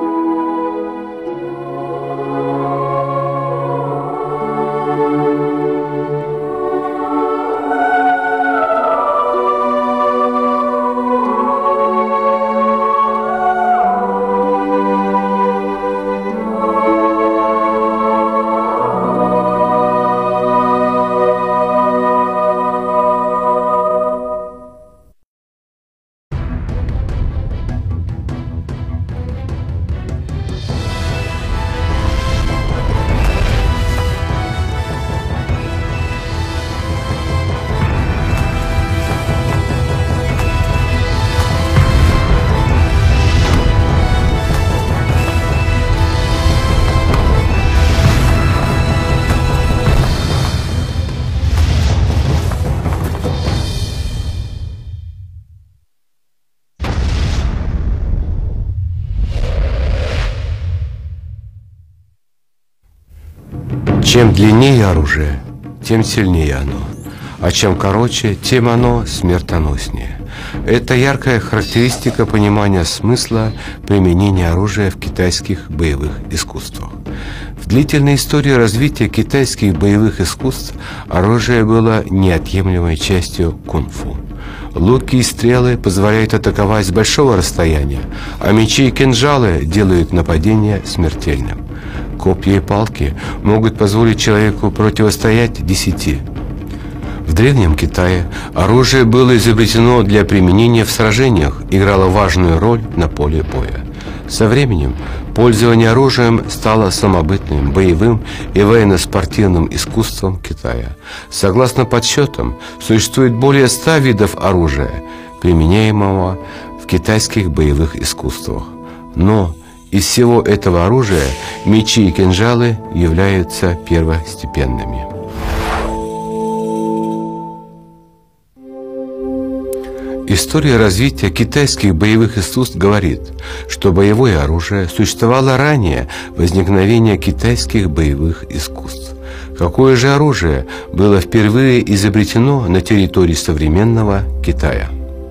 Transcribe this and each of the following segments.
Чем длиннее оружие, тем сильнее оно, а чем короче, тем оно смертоноснее. Это яркая характеристика понимания смысла применения оружия в китайских боевых искусствах. В длительной истории развития китайских боевых искусств оружие было неотъемлемой частью кунг-фу. Луки и стрелы позволяют атаковать с большого расстояния, а мечи и кинжалы делают нападение смертельным. Копья и палки могут позволить человеку противостоять 10. В Древнем Китае оружие было изобретено для применения в сражениях, играло важную роль на поле боя. Со временем пользование оружием стало самобытным, боевым и военно-спортивным искусством Китая. Согласно подсчетам, существует более 100 видов оружия, применяемого в китайских боевых искусствах. Но из всего этого оружия мечи и кинжалы являются первостепенными. История развития китайских боевых искусств говорит, что боевое оружие существовало ранее возникновения китайских боевых искусств. Какое же оружие было впервые изобретено на территории современного Китая?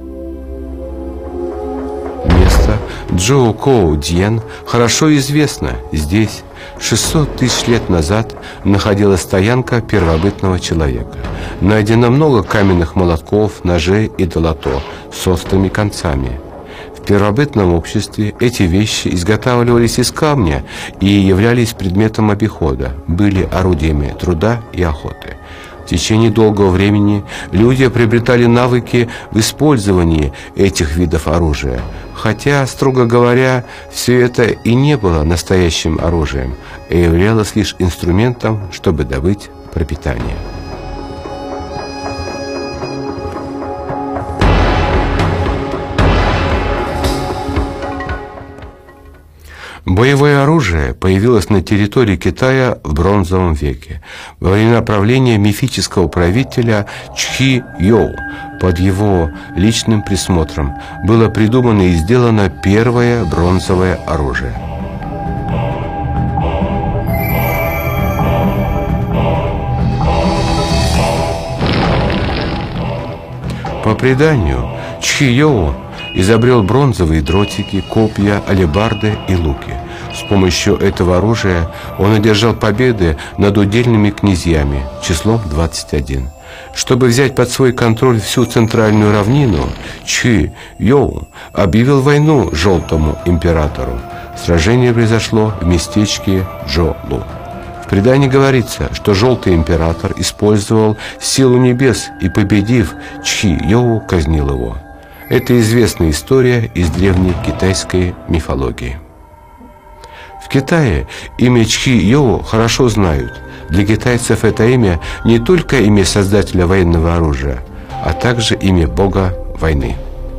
Место Чжоукоу-Дзян хорошо известно. Здесь 600 тысяч лет назад находилась стоянка первобытного человека. Найдено много каменных молотков, ножей и долото с острыми концами. В первобытном обществе эти вещи изготавливались из камня и являлись предметом обихода, были орудиями труда и охоты. В течение долгого времени люди приобретали навыки в использовании этих видов оружия, хотя, строго говоря, все это и не было настоящим оружием, а являлось лишь инструментом, чтобы добыть пропитание. Боевое оружие появилось на территории Китая в бронзовом веке, во время правления мифического правителя Чхи-Йоу. Под его личным присмотром было придумано и сделано первое бронзовое оружие. По преданию, Чхи-Йоу изобрел бронзовые дротики, копья, алебарды и луки. С помощью этого оружия он одержал победы над удельными князьями числом 21. Чтобы взять под свой контроль всю центральную равнину, Чхи-Йоу объявил войну Желтому императору. Сражение произошло в местечке Джолу. В предании говорится, что Желтый император использовал силу небес и, победив, Чхи-Йоу казнил его. Это известная история из древней китайской мифологии. В Китае имя Чхи-Йоу хорошо знают. Для китайцев это имя не только имя создателя военного оружия, а также имя бога войны.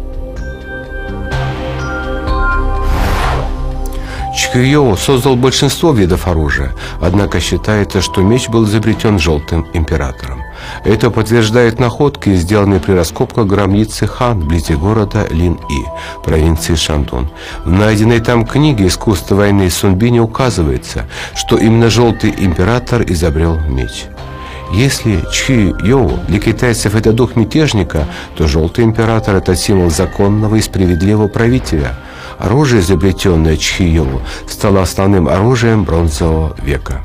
Чхи-Йоу создал большинство видов оружия, однако считается, что меч был изобретен Желтым императором. Это подтверждает находки, сделанные при раскопках гробницы Хан вблизи города Лин-И, провинции Шандун. В найденной там книге «Искусство войны» Сунбине указывается, что именно Желтый император изобрел меч. Если Чхи-Йоу для китайцев это дух мятежника, то Желтый император – это символ законного и справедливого правителя. Оружие, изобретенное Чхийоу, стало основным оружием бронзового века.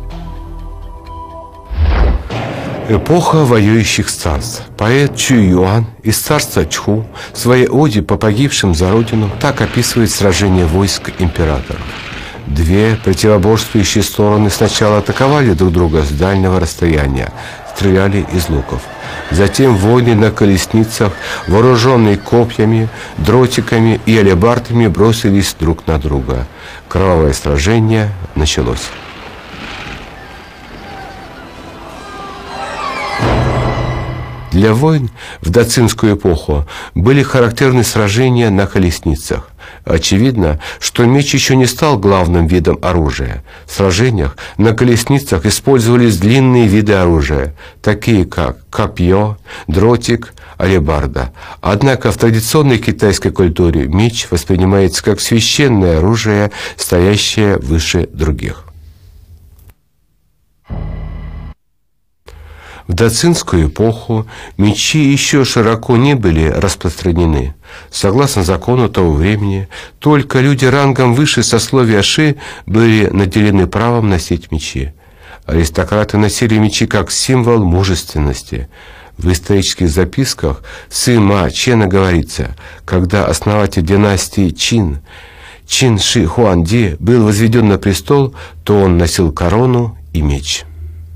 Эпоха воюющих царств. Поэт Чу Юань из царства Чху в своей оде по погибшим за родину так описывает сражение войск императоров. Две противоборствующие стороны сначала атаковали друг друга с дальнего расстояния, стреляли из луков. Затем воины на колесницах, вооруженные копьями, дротиками и алебардами, бросились друг на друга. Кровавое сражение началось. Для войн в доцинскую эпоху были характерны сражения на колесницах. Очевидно, что меч еще не стал главным видом оружия. В сражениях на колесницах использовались длинные виды оружия, такие как копье, дротик, алебарда. Однако в традиционной китайской культуре меч воспринимается как священное оружие, стоящее выше других. В доцинскую эпоху мечи еще широко не были распространены. Согласно закону того времени, только люди рангом выше сословия Ши были наделены правом носить мечи. Аристократы носили мечи как символ мужественности. В исторических записках Сыма Чена говорится, когда основатель династии Чин Ши Хуанди был возведен на престол, то он носил корону и меч.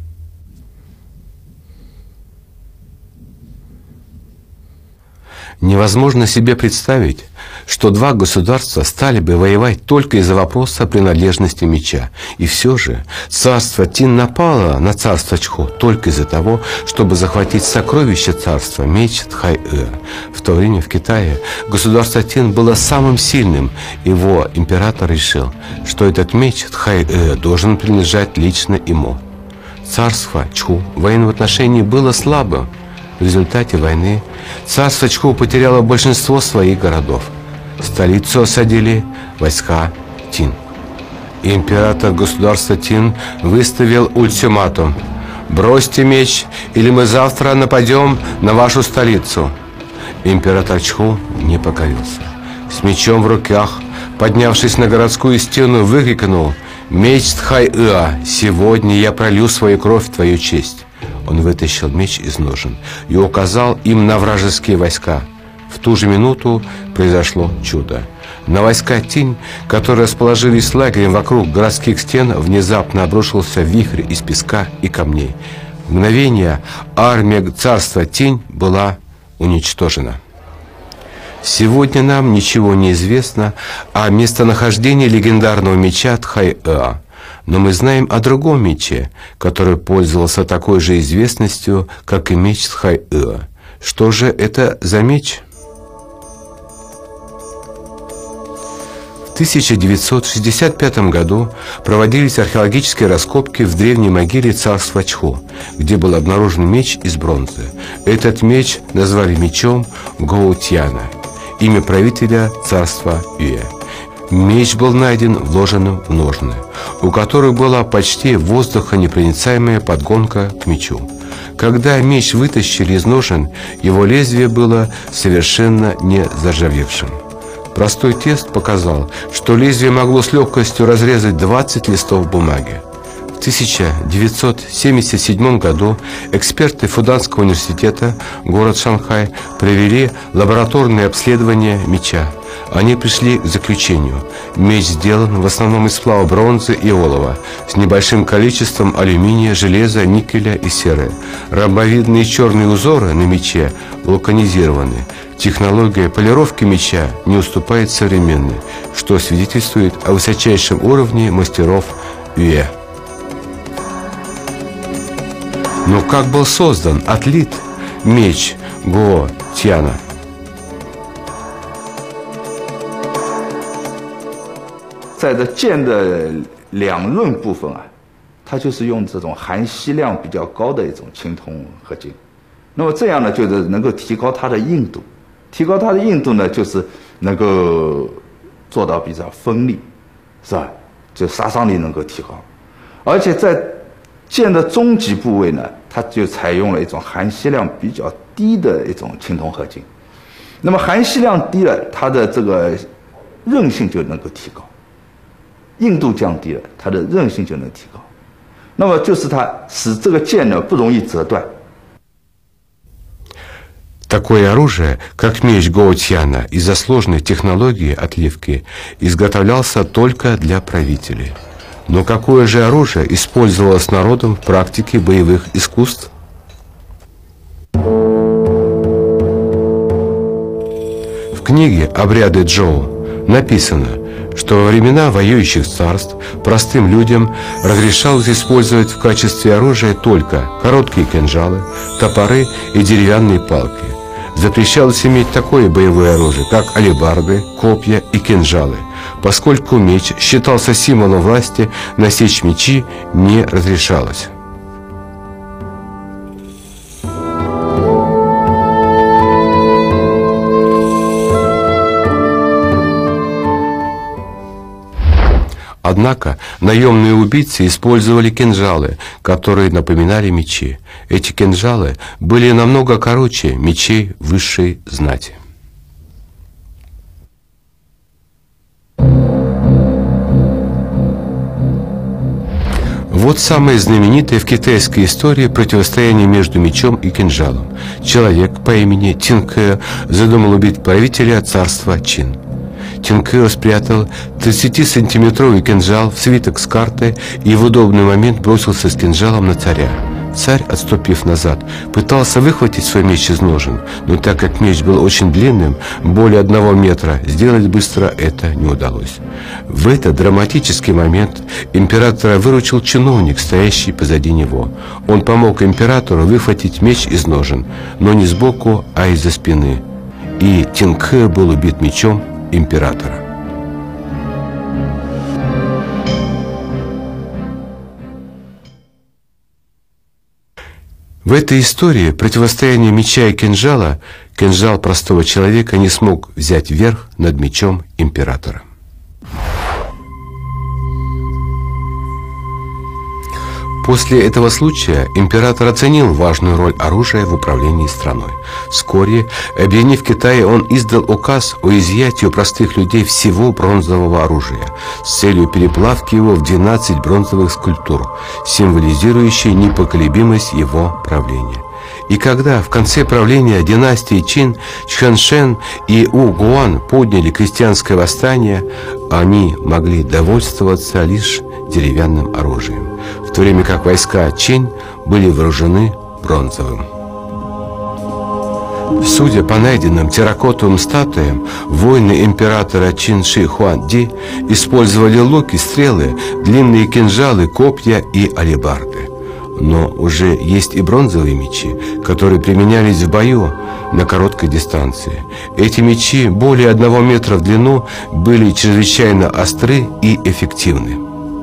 Невозможно себе представить, что два государства стали бы воевать только из-за вопроса принадлежности меча. И все же царство Тин напало на царство Чху только из-за того, чтобы захватить сокровище царства, меч Тхай-э. В то время в Китае государство Тин было самым сильным. Его император решил, что этот меч Тхай-э должен принадлежать лично ему. Царство Чху в военном отношении было слабым. В результате войны царство Чху потеряло большинство своих городов. Столицу осадили войска Тин. Император государства Тин выставил ультиматум: «Бросьте меч, или мы завтра нападем на вашу столицу». Император Чху не покорился. С мечом в руках, поднявшись на городскую стену, выкрикнул: «Меч Тхай-э, сегодня я пролью свою кровь в твою честь». Он вытащил меч из ножен и указал им на вражеские войска. В ту же минуту произошло чудо. На войска Тинь, которые расположились лагерем вокруг городских стен, внезапно обрушился вихрь из песка и камней. В мгновение армия царства Тинь была уничтожена. Сегодня нам ничего не известно о местонахождении легендарного меча Тхай-э. Но мы знаем о другом мече, который пользовался такой же известностью, как и меч Тхай-э. Что же это за меч? В 1965 году проводились археологические раскопки в древней могиле царства Чху, где был обнаружен меч из бронзы. Этот меч назвали мечом Гоутьяна, имя правителя царства Юэ. Меч был найден вложенным в ножны, у которых была почти воздухонепроницаемая подгонка к мечу. Когда меч вытащили из ножен, его лезвие было совершенно не заржавевшим. Простой тест показал, что лезвие могло с легкостью разрезать 20 листов бумаги. В 1977 году эксперты Фуданского университета, город Шанхай, провели лабораторное обследование меча. Они пришли к заключению: меч сделан в основном из сплава бронзы и олова, с небольшим количеством алюминия, железа, никеля и серы. Ромбовидные черные узоры на мече вулканизированы. Технология полировки меча не уступает современной, что свидетельствует о высочайшем уровне мастеров Юэ. Но как был создан, отлит меч Гоутьяна? 在这剑的两刃部分啊，它就是用这种含锡量比较高的一种青铜合金。那么这样呢，就是能够提高它的硬度。提高它的硬度呢，就是能够做到比较锋利，是吧？就杀伤力能够提高。而且在剑的中极部位呢，它就采用了一种含锡量比较低的一种青铜合金。那么含锡量低了，它的这个韧性就能够提高，硬度降低了，它的韧性就能提高。那么就是它使这个剑呢不容易折断。 Такое оружие, как меч Гоутьяна, из-за сложной технологии отливки, изготовлялся только для правителей. Но какое же оружие использовалось народом в практике боевых искусств? В книге «Обряды Джоу» написано, что во времена воюющих царств простым людям разрешалось использовать в качестве оружия только короткие кинжалы, топоры и деревянные палки. Запрещалось иметь такое боевое оружие, как алебарды, копья и кинжалы, поскольку меч считался символом власти, насечь мечи не разрешалось. Однако наемные убийцы использовали кинжалы, которые напоминали мечи. Эти кинжалы были намного короче мечей высшей знати. Вот самое знаменитое в китайской истории противостояние между мечом и кинжалом. Человек по имени Тинкэ задумал убить правителя царства Чин. Тинкэ спрятал 30-сантиметровый кинжал в свиток с картой и в удобный момент бросился с кинжалом на царя. Царь, отступив назад, пытался выхватить свой меч из ножен, но так как меч был очень длинным, более 1 метра, сделать быстро это не удалось. В этот драматический момент императора выручил чиновник, стоящий позади него. Он помог императору выхватить меч из ножен, но не сбоку, а из-за спины. И Тинкэ был убит мечом императора. В этой истории противостояние меча и кинжала, кинжал простого человека не смог взять верх над мечом императора. После этого случая император оценил важную роль оружия в управлении страной. Вскоре, объединив Китай, он издал указ о изъятии у простых людей всего бронзового оружия с целью переплавки его в 12 бронзовых скульптур, символизирующие непоколебимость его правления. И когда в конце правления династии Чин Чхэншэн и У Гуан подняли крестьянское восстание, они могли довольствоваться лишь деревянным оружием, в то время как войска Чин были вооружены бронзовым. Судя по найденным терракотовым статуям, воины императора Чин Ши Хуанди использовали луки, стрелы, длинные кинжалы, копья и алебарды. Но уже есть и бронзовые мечи, которые применялись в бою на короткой дистанции. Эти мечи более 1 метра в длину были чрезвычайно остры и эффективны.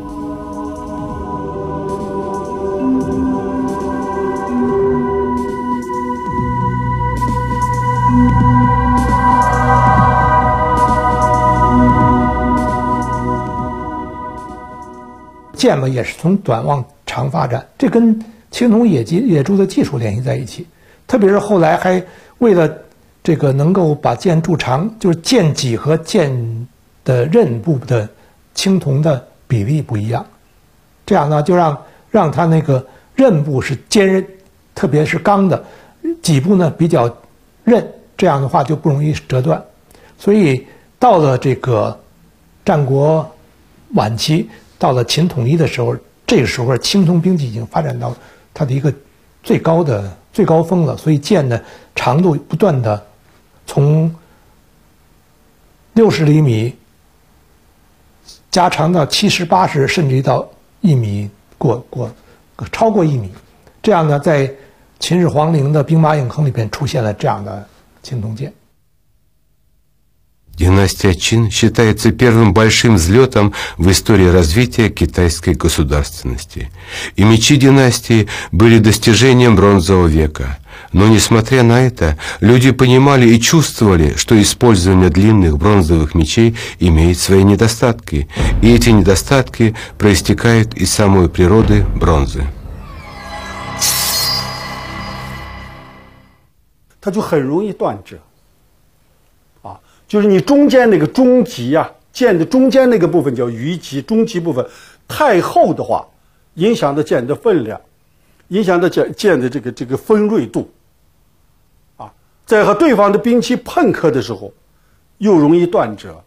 剑嘛也是从短往长发展，这跟青铜野猪的技术联系在一起。特别是后来还为了这个能够把剑铸长，就是剑脊和剑的刃部的青铜的比例不一样，这样呢就让它那个刃部是坚韧，特别是钢的，脊部呢比较韧，这样的话就不容易折断。所以到了这个战国晚期。到了秦统一的时候，这个时候青铜兵器已经发展到它的一个最高峰了，所以剑的长度不断的从60厘米加长到70、80，甚至于到1米超过1米。这样呢，在秦始皇陵的兵马俑坑里边出现了这样的青铜剑。 Династия Чин считается первым большим взлетом в истории развития китайской государственности. И мечи династии были достижением бронзового века. Но, несмотря на это, люди понимали и чувствовали, что использование длинных бронзовых мечей имеет свои недостатки. И эти недостатки проистекают из самой природы бронзы. 它就很容易断折。 就是你中间那个中极啊，剑的中间那个部分叫鱼极，中极部分太厚的话，影响到剑的分量，影响到剑的这个锋锐度，啊，在和对方的兵器碰磕的时候，又容易断折。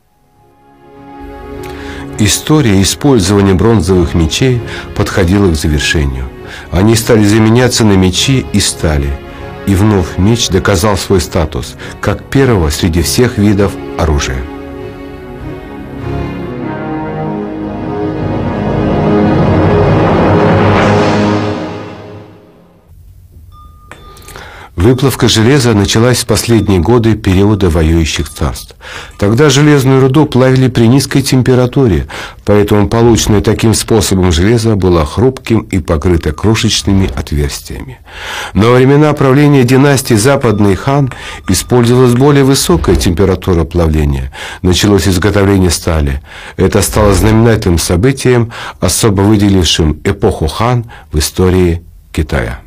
История использования бронзовых мечей подходила к завершению. Они стали заменяться на мечи из стали. И вновь меч доказал свой статус, как первого среди всех видов оружия. Выплавка железа началась в последние годы периода воюющих царств. Тогда железную руду плавили при низкой температуре, поэтому полученное таким способом железо было хрупким и покрыто крошечными отверстиями. Но во времена правления династии Западный хан использовалась более высокая температура плавления. Началось изготовление стали. Это стало знаменательным событием, особо выделившим эпоху хан в истории Китая.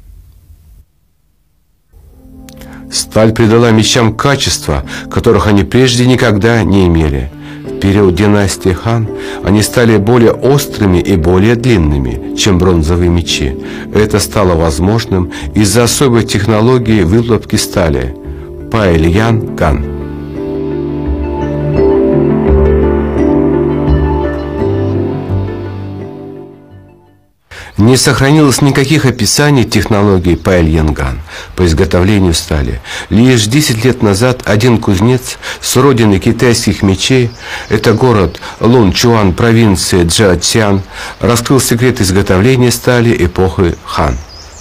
Сталь придала мечам качества, которых они прежде никогда не имели. В период династии хан они стали более острыми и более длинными, чем бронзовые мечи. Это стало возможным из-за особой технологии выплавки стали – Паэльян-ган. Не сохранилось никаких описаний технологии Паэльян-ган по изготовлению стали. Лишь 10 лет назад один кузнец с родины китайских мечей, это город Лунчуан провинции Чжэцзян, раскрыл секрет изготовления стали эпохи хан.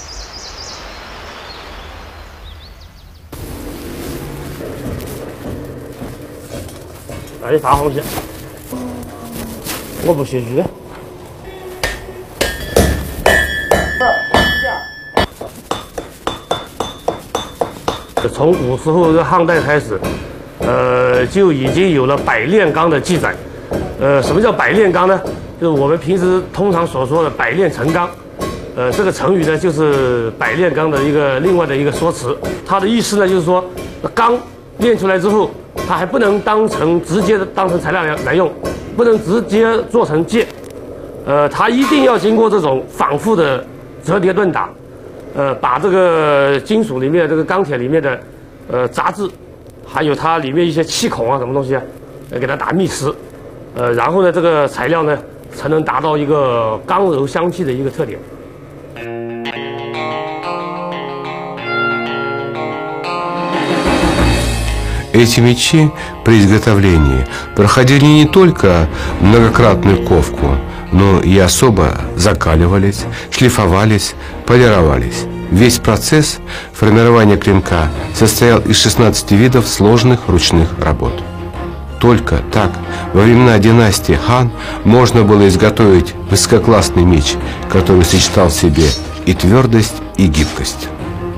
从古时候的汉代开始，就已经有了百炼钢的记载。什么叫百炼钢呢？就是我们平时通常所说的百炼成钢。这个成语呢，就是百炼钢的另外的一个说辞。它的意思呢，就是说钢炼出来之后，它还不能直接当成材料来用，不能直接做成剑。它一定要经过这种反复的折叠锻打。把这个金属里面这个钢铁里面的杂质，还有它里面一些气孔啊什么东西啊，给它打密实，然后呢这个材料呢才能达到一个刚柔相济的一个特点。 Эти мечи при изготовлении проходили не только многократную ковку, но и особо закаливались, шлифовались, полировались. Весь процесс формирования клинка состоял из 16 видов сложных ручных работ. Только так во времена династии хан можно было изготовить высококлассный меч, который сочетал в себе и твердость, и гибкость.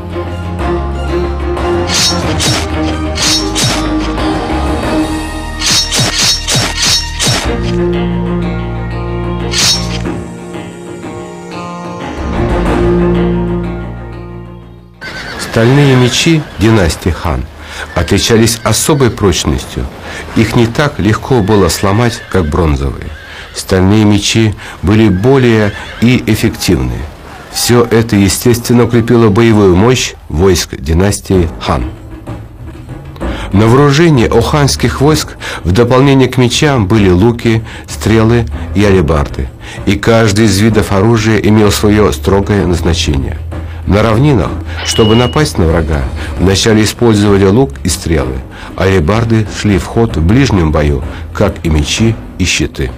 Стальные мечи династии хан отличались особой прочностью. Их не так легко было сломать, как бронзовые. Стальные мечи были более и эффективны. Все это, естественно, укрепило боевую мощь войск династии хан. На вооружении у ханских войск в дополнение к мечам были луки, стрелы и алебарды. И каждый из видов оружия имел свое строгое назначение. На равнинах, чтобы напасть на врага, вначале использовали лук и стрелы, а алебарды шли в ход в ближнем бою, как и мечи и щиты.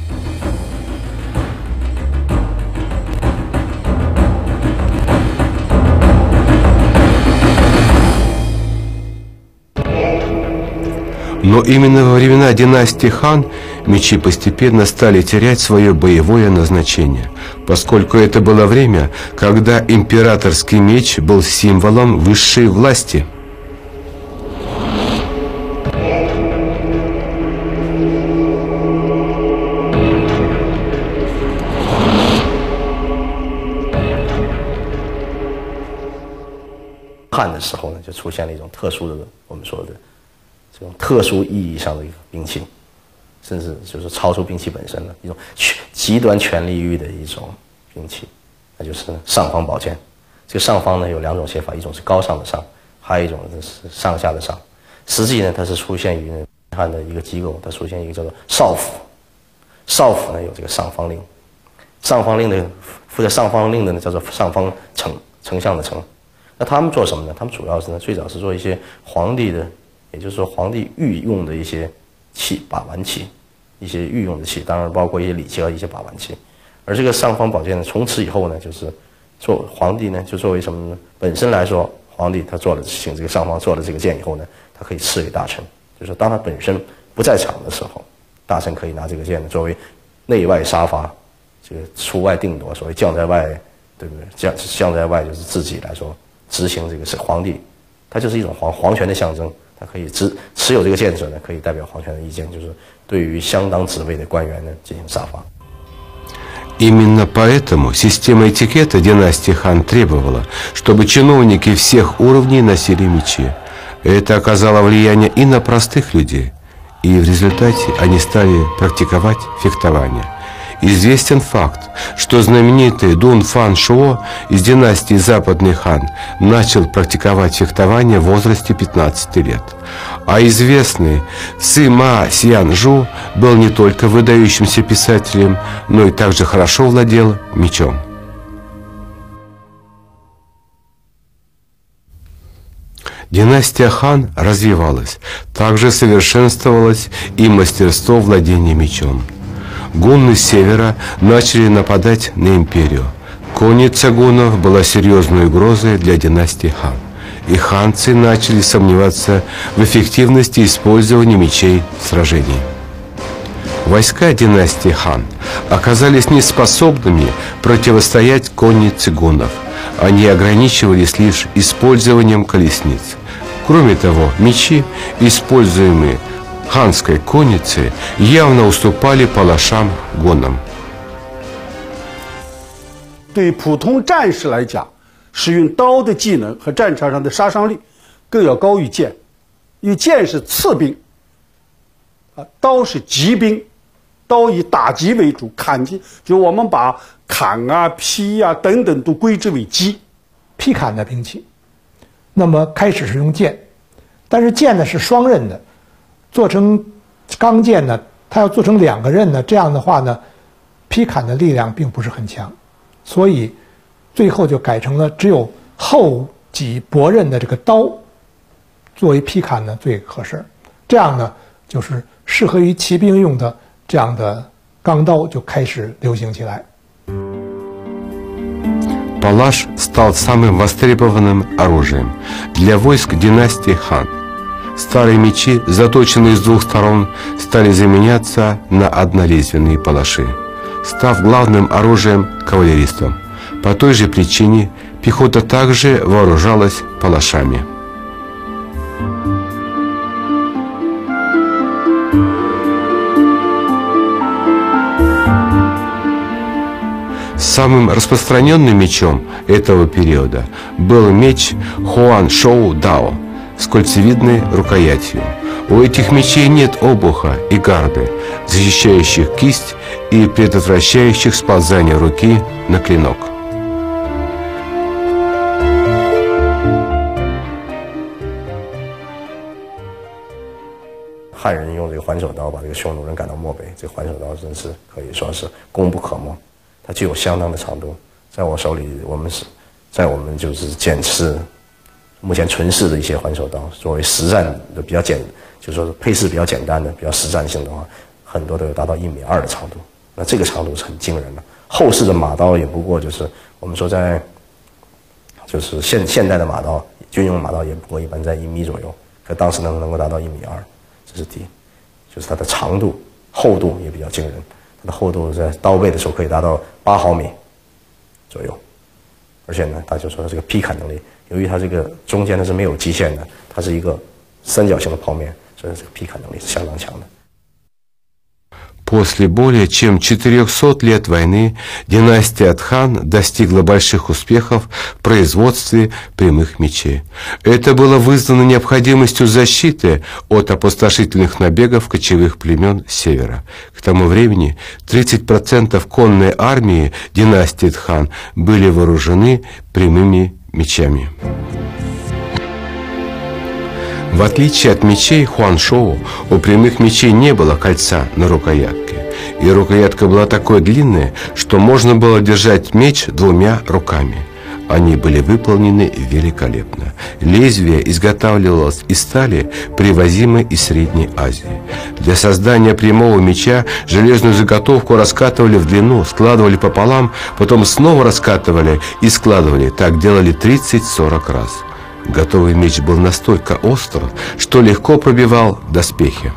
Но именно во времена династии хан мечи постепенно стали терять свое боевое назначение, поскольку это было время, когда императорский меч был символом высшей власти. хан的时候呢，就出现了一种特殊的我们说的这种特殊意义上的一个兵器，甚至就是超出兵器本身的一种极端权力欲的一种兵器，那就是尚方宝剑。这个上方呢有2种写法，一种是高尚的上，还有一种是上下的上。实际呢，它是出现于汉的一个机构，它出现一个叫做少府。少府呢有这个上方令，上方令的负责上方令的呢叫做上方丞相的丞。那他们做什么呢？他们主要是呢最早是做一些皇帝的，也就是说皇帝御用的一些器，把玩器，一些御用的器，当然包括一些礼器和一些把玩器。而这个尚方宝剑呢，从此以后呢，就是做皇帝呢，就作为什么呢？本身来说，皇帝他请这个上方做了这个剑以后呢，他可以赐给大臣，就是说当他本身不在场的时候，大臣可以拿这个剑呢作为内外杀伐，这个出外定夺，所谓将在外，对不对？将在外就是自己来说执行这个是皇帝，他就是一种皇权的象征，他可以持有这个剑者呢，可以代表皇权的意见，就是对于相当职位的官员呢进行杀伐。 Именно поэтому система этикета династии Хан требовала, чтобы чиновники всех уровней носили мечи. Это оказало влияние и на простых людей, и в результате они стали практиковать фехтование. Известен факт, что знаменитый Дун Фан Шуо из династии Западный хан начал практиковать фехтование в возрасте 15 лет. А известный Сыма Сянжу был не только выдающимся писателем, но и также хорошо владел мечом. Династия Хан развивалась, также совершенствовалось и мастерство владения мечом. Гунны с севера начали нападать на империю. Конница гуннов была серьезной угрозой для династии Хан, и ханцы начали сомневаться в эффективности использования мечей в сражении. Войска династии Хан оказались неспособными противостоять коннице гуннов. Они ограничивались лишь использованием колесниц. Кроме того, мечи, используемые ханской конницы, явно уступали палашам гуннам. 对普通战士来讲，使用刀的技能和战场上的杀伤力更要高于剑，因为剑是次兵，刀是击兵，刀以打击为主，砍击就我们把砍啊、劈啊等等都归之为击， 劈砍的兵器。那么开始是用剑，但是剑呢是双刃的，做成钢剑呢，它要做成2个刃呢，这样的话呢，劈砍的力量并不是很强，所以最后就改成了只有后脊薄刃的这个刀作为劈砍呢最合适。这样呢，就是适合于骑兵用的这样的钢刀就开始流行起来。 Палаш стал самым востребованным оружием для войск династии Хан. Старые мечи, заточенные с 2 сторон, стали заменяться на однолезвенные палаши, став главным оружием кавалеристов. По той же причине пехота также вооружалась палашами. Самым распространенным мечом этого периода был меч Хуан Шоу Дао с кольцевидной рукоятью. У этих мечей нет обуха и гарды, защищающих кисть и предотвращающих сползание руки на клинок. 汉人用这个环手刀把这个匈奴人赶到漠北，这个环手刀真是可以说是功不可没。它具有相当的长度，在我手里，我们就是检视目前存世的一些环手刀，作为实战的比较就是说配饰比较简单的、比较实战性的话，很多都有达到1.2米的长度。那这个长度是很惊人的。后世的马刀也不过就是我们说就是现代的马刀，军用马刀也不过一般在1米左右，可当时能够达到1.2米，这是第一，就是它的长度、厚度也比较惊人。它的厚度在刀背的时候可以达到8毫米左右，而且呢，他就说这个劈砍能力，由于它这个中间它是没有基线的，它是一个三角形的剖面，所以这个劈砍能力是相当强的。 После более чем 400 лет войны династия Тхан достигла больших успехов в производстве прямых мечей. Это было вызвано необходимостью защиты от опустошительных набегов кочевых племен с севера. К тому времени 30% конной армии династии Тхан были вооружены прямыми мечами. В отличие от мечей Хуаншоу, у прямых мечей не было кольца на рукоятке, и рукоятка была такой длинной, что можно было держать меч двумя руками. Они были выполнены великолепно. Лезвие изготавливалось из стали, привозимой из Средней Азии. Для создания прямого меча железную заготовку раскатывали в длину, складывали пополам, потом снова раскатывали и складывали. Так делали 30-40 раз. Готовый меч был настолько остр, что легко пробивал доспехи.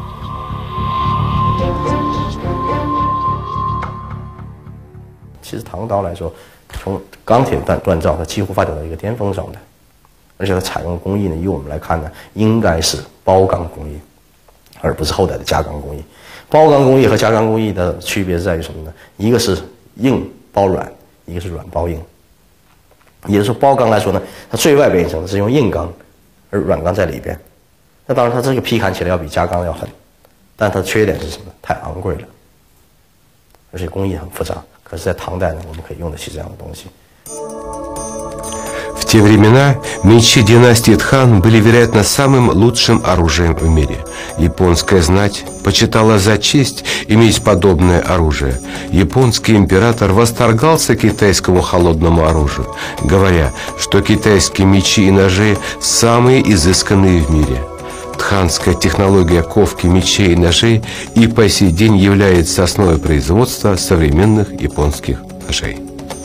其实唐刀来说，从钢铁锻造，它几乎发展到一个巅峰状态，而且它采用的工艺呢，以我们来看呢，应该是包钢工艺，而不是后代的加钢工艺。包钢工艺和加钢工艺的区别在于什么呢？一个是硬包软，一个是软包硬。也就是说，包钢来说呢，它最外边一层是用硬钢，而软钢在里边。那当然，它这个劈砍起来要比加钢要狠，但它的缺点是什么？太昂贵了，而且工艺很复杂。可是，在唐代呢，我们可以用得起这样的东西。 В те времена мечи династии Тхан были, вероятно, самым лучшим оружием в мире. Японская знать почитала за честь иметь подобное оружие. Японский император восторгался китайскому холодному оружию, говоря, что китайские мечи и ножи самые изысканные в мире. Тханская технология ковки мечей и ножей и по сей день является основой производства современных японских ножей.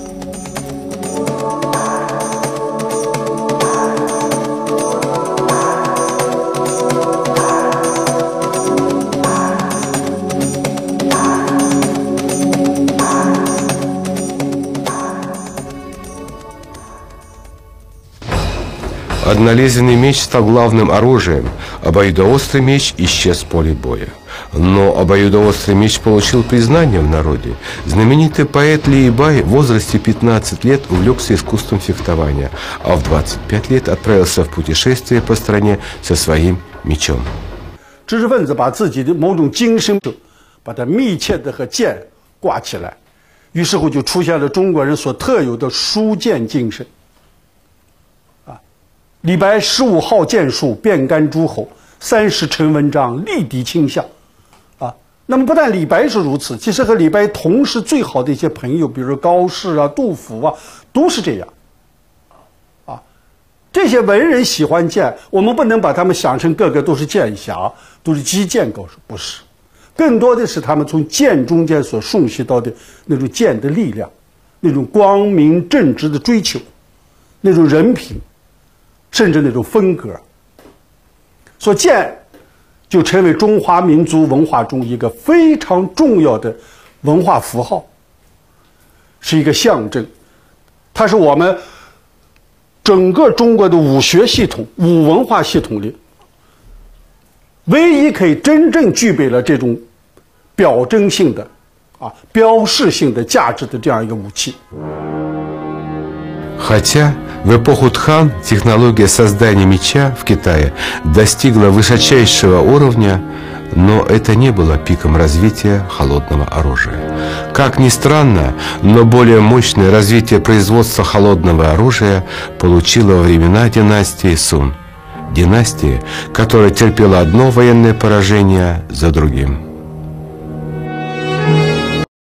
Однолезвенный меч стал главным оружием, обоюдоострый меч исчез с поля боя. Но обоюдоострый меч получил признание в народе. Знаменитый поэт Ли Бай в возрасте 15 лет увлекся искусством фехтования, а в 25 лет отправился в путешествие по стране со своим мечом. 知识分子把自己的某种精神，把它密切的和剑挂起来，于是乎就出现了中国人所特有的书剑精神。李白15号剑术，遍干诸侯；30陈文章，力敌倾向。那么不但李白是如此，其实和李白同时最好的一些朋友，比如高适啊、杜甫啊，都是这样。这些文人喜欢剑，我们不能把他们想成个个都是剑侠，都是击剑高手，不是。更多的是他们从剑中间所诵习到的那种剑的力量，那种光明正直的追求，那种人品。甚至那种风格，所剑就成为中华民族文化中一个非常重要的文化符号，是一个象征。它是我们整个中国的武学系统、武文化系统里唯一可以真正具备了这种表征性的、标示性的价值的这样一个武器。 Хотя в эпоху Тхан технология создания меча в Китае достигла высочайшего уровня, но это не было пиком развития холодного оружия. Как ни странно, но более мощное развитие производства холодного оружия получило во времена династии Сун. Династии, которая терпела одно военное поражение за другим.